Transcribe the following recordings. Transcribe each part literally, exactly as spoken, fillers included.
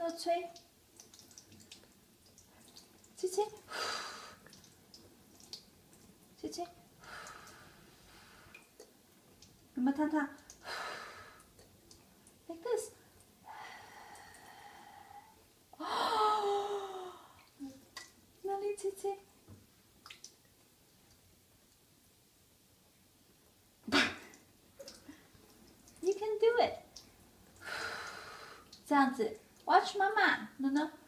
诺吹，吹吹，吹吹，有没有烫烫 ？Like this。哪里吹吹？You can do it。这样子 ，Watch 妈妈，no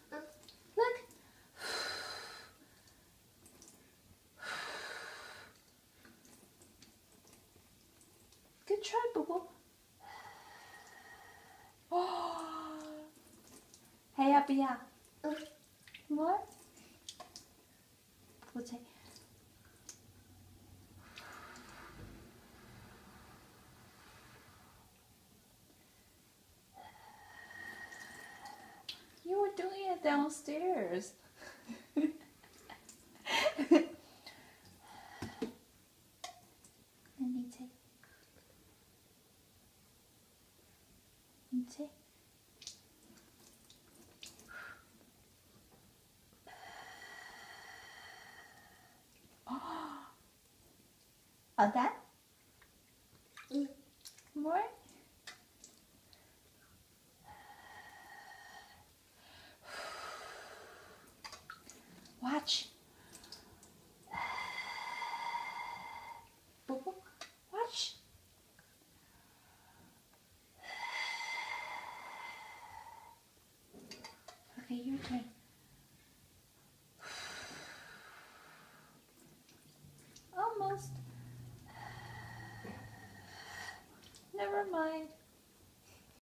no，look。Good try，宝宝。哦，还要不要？嗯。More？我吹。You were doing it downstairs. 那你吹，你吹。哦，好的。嗯 More. Watch. Bobo, watch. Okay, your turn. Almost. Never mind.